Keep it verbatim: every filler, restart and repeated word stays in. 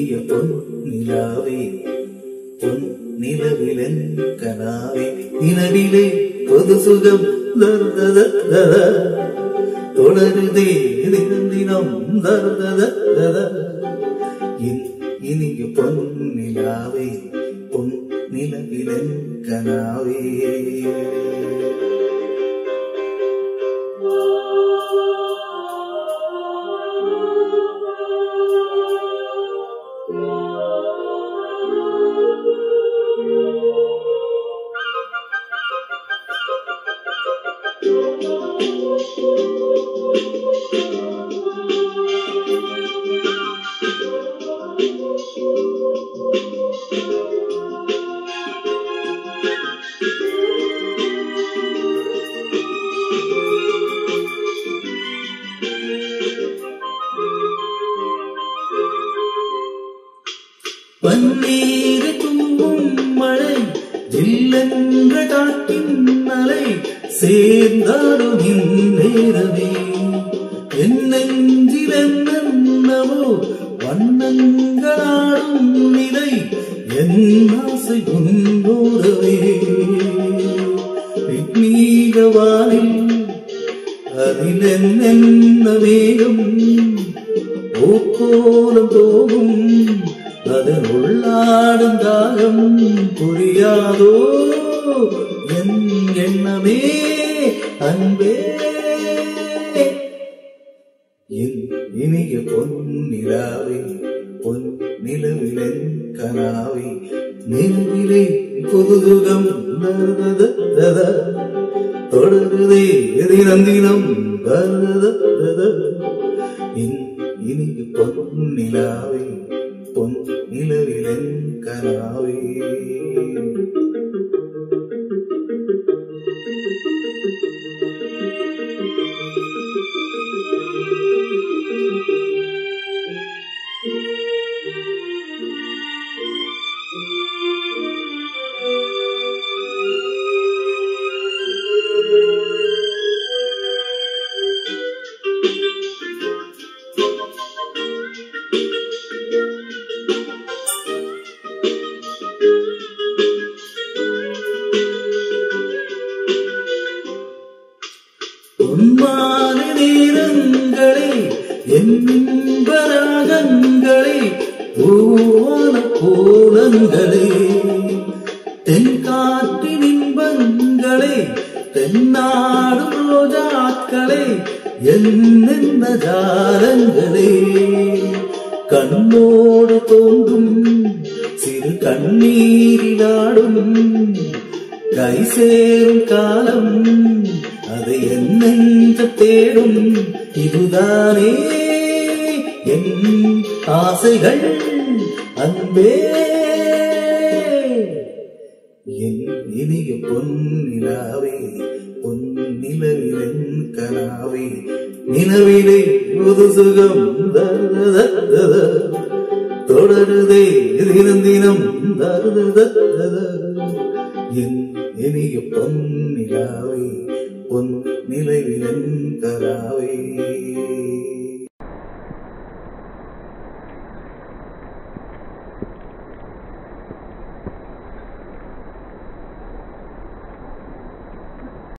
இனிய பொன் நிலாவே பொன் நிலவிலன் கனாவே நிலவிலே பொது சுகம் தர்தத தொடருதே தினம் தர்தத இனிய பொன் நிலாவே பொன் நிலவிலன் கனாவே பன்னீர் தூவும் மழை ஜில்லென்ற காட்டின் மலை சேர்ந்தாலும் இந்நேரமே என் நெஞ்சில் என்னவோ வண்ணங்களாடும் நிலை என் ஆசை உன்னோடவே நீகவானில் அதில் என்ன வேகம் ஓக்கோலம் தோகும் அதன் உள்ளாடும் தாகம் புரியாதோ என் எண்ணமே அன்பே என் இனிய பொன் நிலாவே பொன் நிலவிலன் கனாவே நிலவிலே பொது சுகம் தொடருதே தினம் தினம் என் இனிய பொன் நிலாவே பொன் நிலவிலன் கனாவே உன்மான நேரங்களே என் இன்பராகங்களே பூவான கோலங்களே தென்காற்றின் இன்பங்களே தென்னாடும் ரோஜாக்களே என்னென்ன ஜாலங்களே கண்ணோடு தோன்றும் சிறு கண்ணீரிலாடும் கை சேரும் காலம் அதை என்ன தேடும் இதுதானே என் ஆசைகள் அன்பே என் இனிய பொன் நிலாவே பொன் நிலவிலன் கனாவே நிலவிலே புது சுகம் தொடருதே தினம் தினம் என் இனிய பொன் நிலாவே